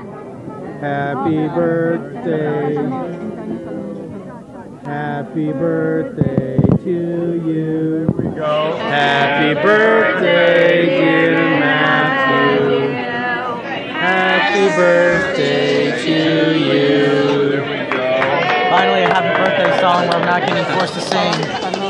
Happy birthday. Happy birthday to you. Here we go. Happy birthday, dear Matthew. Happy birthday to you. Finally, a happy birthday song where I'm not getting forced to sing.